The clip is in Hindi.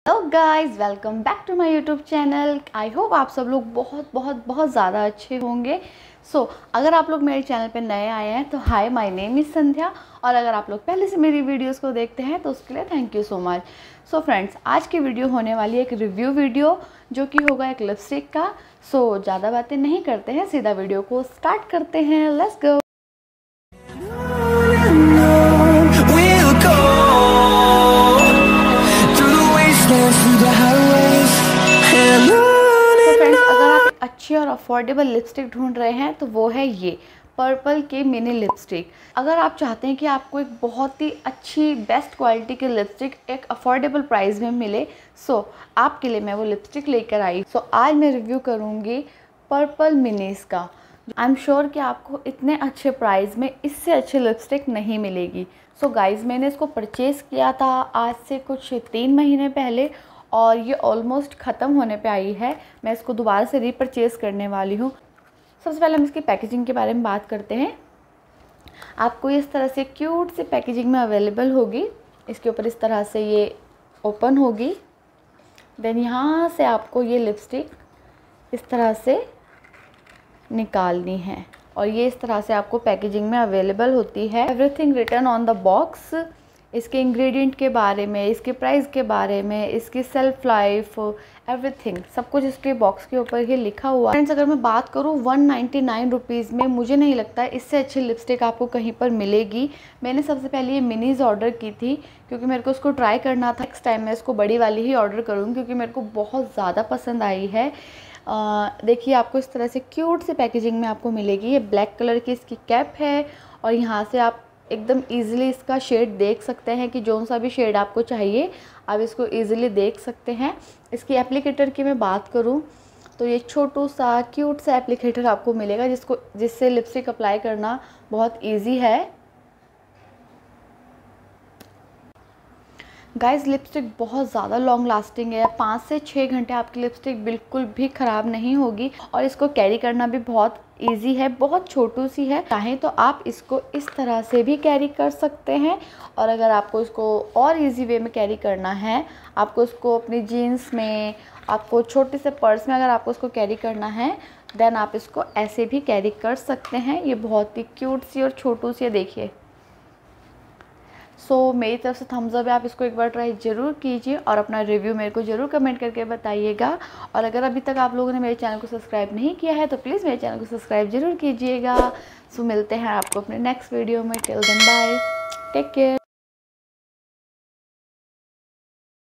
Hello guys, welcome back to my YouTube channel. I hope आप सब लोग बहुत ज़्यादा अच्छे होंगे। अगर आप लोग मेरे चैनल पे नए आए हैं तो hi, my name is Sandhya. और अगर आप लोग पहले से मेरी वीडियोस को देखते हैं तो उसके लिए thank you so much. Friends, आज की वीडियो होने वाली है एक रिव्यू वीडियो जो कि होगा एक लिपस्टिक का। ज़्यादा बातें नहीं करते हैं, सीधा वीडियो को स्टार्ट करते हैं। Let's go. फ्रेंड्स, अगर आप अच्छी और अफोर्डेबल लिपस्टिक ढूंढ रहे हैं तो वो है ये पर्पल की मिनी लिपस्टिक। अगर आप चाहते हैं कि आपको एक बहुत ही अच्छी बेस्ट क्वालिटी की लिपस्टिक एक अफोर्डेबल प्राइस में मिले, आपके लिए मैं वो लिपस्टिक लेकर आई। आज मैं रिव्यू करूँगी पर्पल मिनीज का। आई एम श्योर कि आपको इतने अच्छे प्राइस में इससे अच्छी लिपस्टिक नहीं मिलेगी। गाइज़, मैंने इसको परचेज़ किया था आज से कुछ 3 महीने पहले और ये ऑलमोस्ट ख़त्म होने पे आई है। मैं इसको दोबारा से रीपरचेज़ करने वाली हूँ। सबसे पहले हम इसकी पैकेजिंग के बारे में बात करते हैं। आपको इस तरह से क्यूट सी पैकेजिंग में अवेलेबल होगी। इसके ऊपर इस तरह से ये ओपन होगी। देन यहाँ से आपको ये लिपस्टिक इस तरह से निकालनी है और ये इस तरह से आपको पैकेजिंग में अवेलेबल होती है। Everything written on the box, इसके इंग्रेडिएंट के बारे में, इसके प्राइस के बारे में, इसकी सेल्फ लाइफ, एवरीथिंग सब कुछ इसके बॉक्स के ऊपर ही लिखा हुआ है। फ्रेंड्स, अगर मैं बात करूँ 199 रुपीज़ में, मुझे नहीं लगता इससे अच्छी लिपस्टिक आपको कहीं पर मिलेगी। मैंने सबसे पहले ये मिनीज़ ऑर्डर की थी क्योंकि मेरे को इसको ट्राई करना था। नेक्स्ट टाइम मैं इसको बड़ी वाली ही ऑर्डर करूँगी क्योंकि मेरे को बहुत ज़्यादा पसंद आई है। देखिए, आपको इस तरह से क्यूट से पैकेजिंग में आपको मिलेगी। ये ब्लैक कलर की इसकी कैप है और यहाँ से आप एकदम इजीली इसका शेड देख सकते हैं कि जो सा भी शेड आपको चाहिए आप इसको इजीली देख सकते हैं। इसकी एप्लीकेटर की मैं बात करूं तो ये छोटू सा क्यूट सा एप्लीकेटर आपको मिलेगा जिससे लिपस्टिक अप्लाई करना बहुत इजी है। गाइस, लिपस्टिक बहुत ज़्यादा लॉन्ग लास्टिंग है। 5 से 6 घंटे आपकी लिपस्टिक बिल्कुल भी ख़राब नहीं होगी और इसको कैरी करना भी बहुत इजी है। बहुत छोटू सी है, चाहें तो आप इसको इस तरह से भी कैरी कर सकते हैं और अगर आपको इसको और इजी वे में कैरी करना है, आपको इसको अपनी जीन्स में, आपको छोटे से पर्स में अगर आपको इसको कैरी करना है देन आप इसको ऐसे भी कैरी कर सकते हैं। ये बहुत ही क्यूट सी और छोटू सी है, देखिए। मेरी तरफ से थम्स अप है, आप इसको एक बार ट्राई ज़रूर कीजिए और अपना रिव्यू मेरे को ज़रूर कमेंट करके बताइएगा। और अगर अभी तक आप लोगों ने मेरे चैनल को सब्सक्राइब नहीं किया है तो प्लीज़ मेरे चैनल को सब्सक्राइब ज़रूर कीजिएगा। मिलते हैं आपको अपने नेक्स्ट वीडियो में। Till then bye, take care.